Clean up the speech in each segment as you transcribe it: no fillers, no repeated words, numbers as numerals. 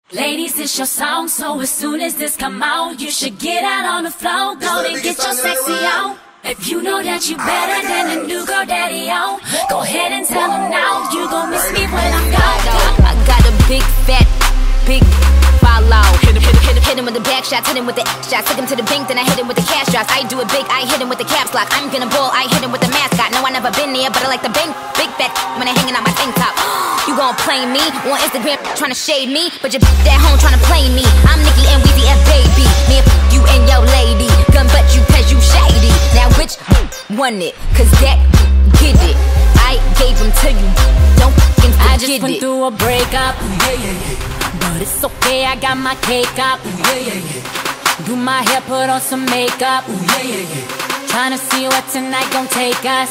Ladies, it's your song, so as soon as this come out, you should get out on the floor, go and get your sexy on. If you know that you better than a new girl daddy on, go ahead and tell him now, you gon' miss me when I'm gone. I got a big follow. Hit him with the back shots, hit him with the shots. Took him to the bank, then I hit him with the cash drops. I do it big, I hit him with the caps lock. I'm gonna ball, I hit him with the mascot. No, I never been there, but I like the bank. Big fat when I hanging out my tank top. You gon' play me on Instagram, tryna shade me, but your at home tryna play me. I'm Nicki and Weezy F baby. Me and you and your lady. Gun butt you cause you shady. Now which won it? Cause that get it. I gave him to you. Don't forget it. I just went through a breakup. But it's okay, I got my cake up. Do my hair, put on some makeup. Tryna see what tonight gon' take us.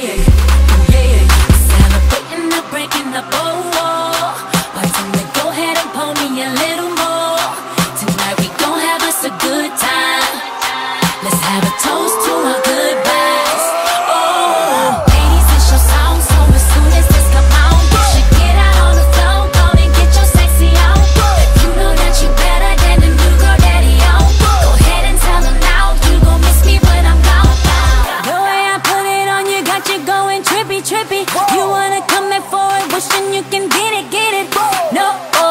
Celebrating the breaking up, why don't we go ahead and pull me a little more? Tonight we gon' have us a good time. Let's have a toast to our goodbyes. Ladies, it's your song, so as soon as this come out, you should get out on the floor, go and get your sexy on. If you know that you better than the new girl daddy on, go ahead and tell him now, you gon' miss me when I'm gone. The way I put it on you got you going trippy, trippy. You wanna come back forward, wishing you can get it, get it. No,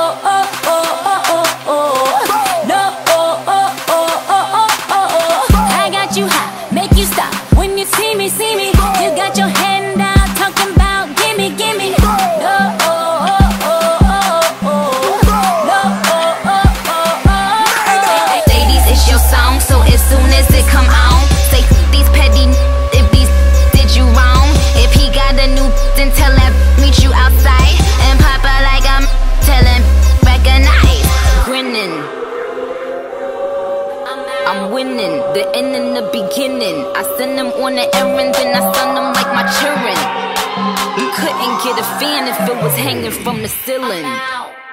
I got you hot, make you stop when you see me, see me. You got your hand out, talking about gimme, gimme. Ladies, it's your song, so as soon as it come on, say these petty if these did you wrong. If he got a new, then tell him meet you outside and pop out like I'm telling recognize. Grinning, I'm winning, the end and the beginning. I send them on the errand, then I send them like my children. You couldn't get a fan if it was hanging from the ceiling.